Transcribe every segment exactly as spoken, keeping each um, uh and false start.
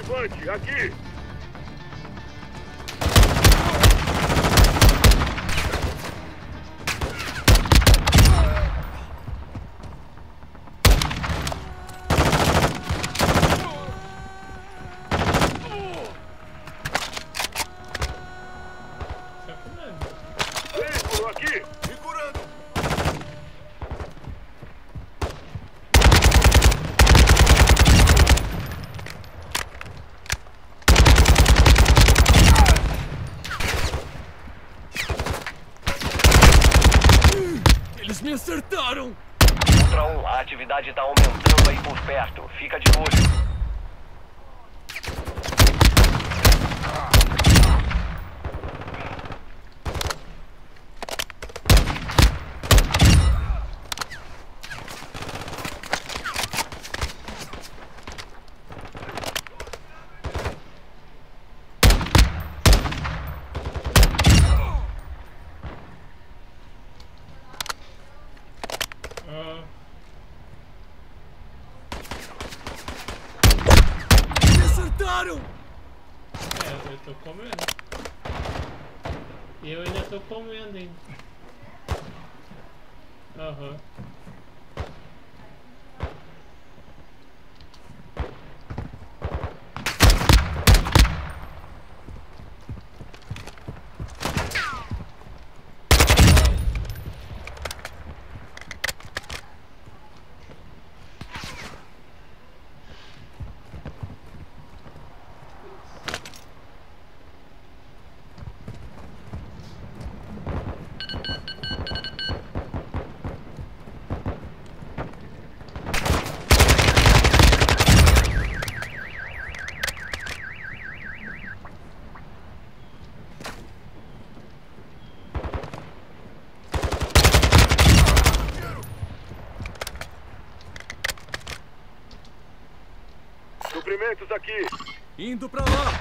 Levante, aqui! Veículo aqui! Me curando! Eles me acertaram! Ultra um, a atividade está aumentando aí por perto. Fica de olho. Me acertaram! É, eu tô comendo. E eu ainda tô comendo ainda. Aham. Suprimentos aqui! Indo pra lá!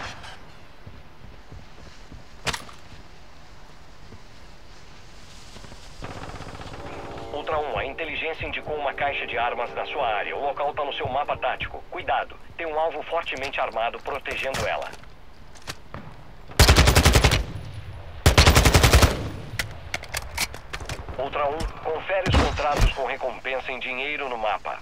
Ultra um, a inteligência indicou uma caixa de armas na sua área. O local está no seu mapa tático. Cuidado, tem um alvo fortemente armado protegendo ela. Ultra um, confere os contratos com recompensa em dinheiro no mapa.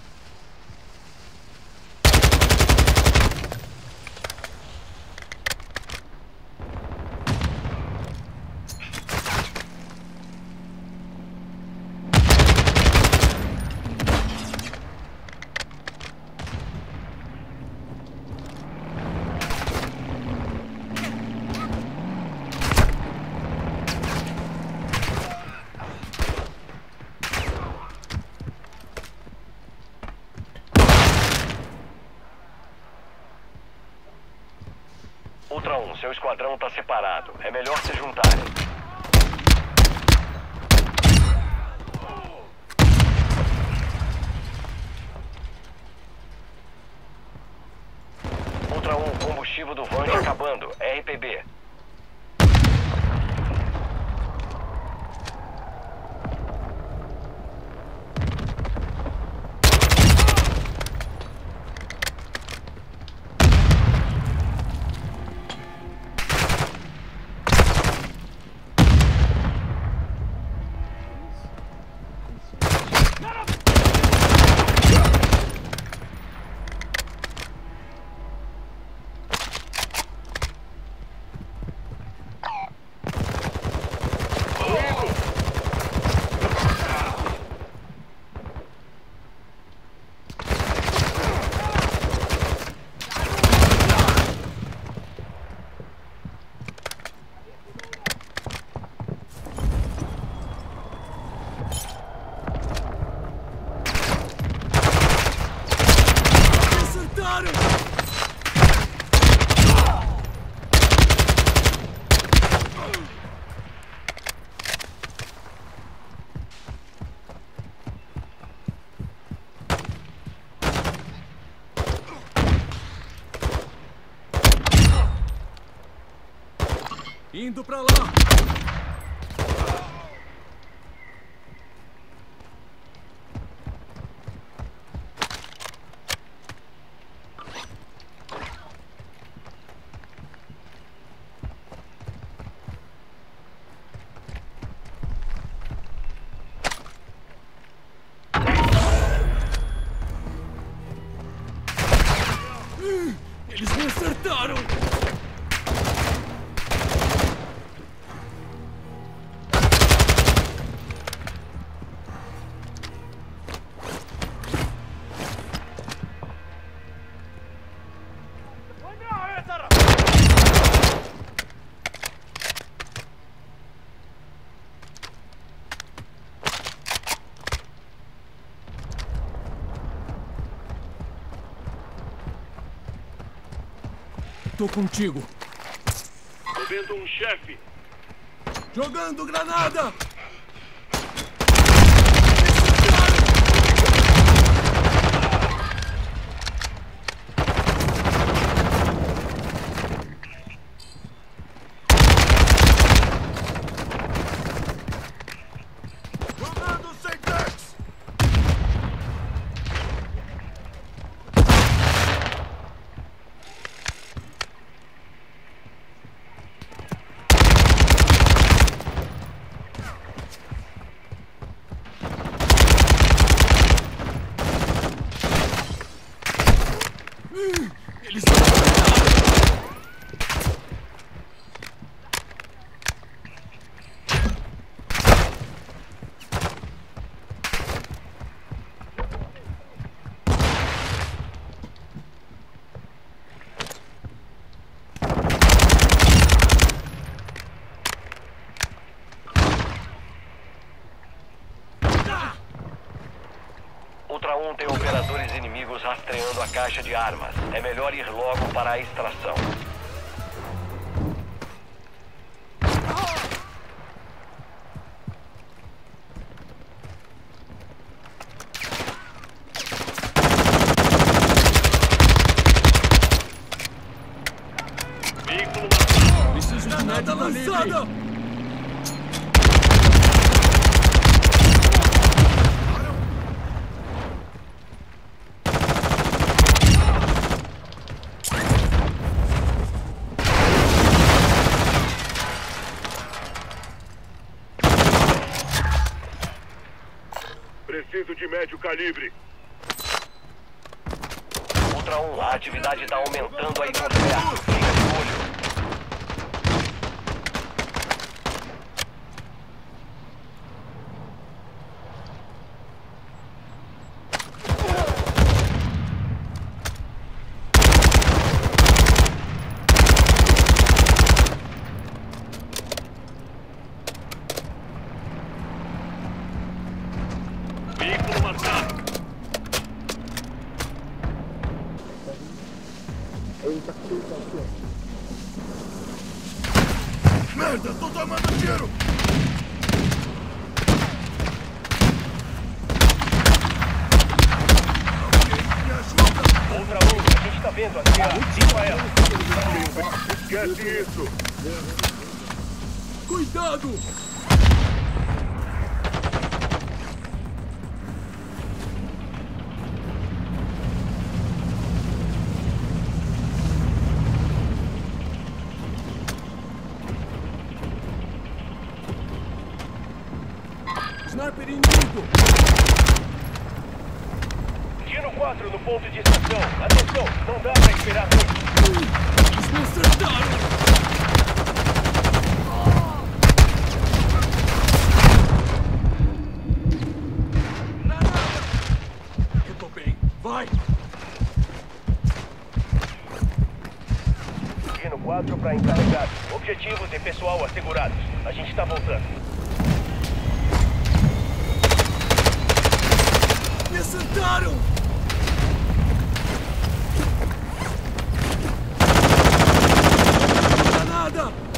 Ultra um, seu esquadrão está separado. É melhor se juntarem. Ultra um, combustível do Vand acabando. R P B. Indo pra lá! tô contigo. Tô vendo um chefe. Jogando granada! Jogando Semtex. Eles me Ultra um tem operadores inimigos rastreando a caixa de armas. É melhor ir logo para a extração. Veículo marcado. preciso de granada lançada! Preciso de médio calibre. Ultra um, a atividade está aumentando aí por perto. Fica de olho. Veículo marcado. Merda, tô tomando tiro. Alguém me ajuda. Ultra um, a gente tá vendo aqui a Israel. Esquece isso. Cuidado! Sniper inimigo! Dino quatro no ponto de extração. Atenção, não dá pra esperar muito. Eles me acertaram! Eu tô bem. Vai! Dino quatro para encarregado. Objetivos e pessoal assegurados. A gente tá voltando. Me acertaram! Granada!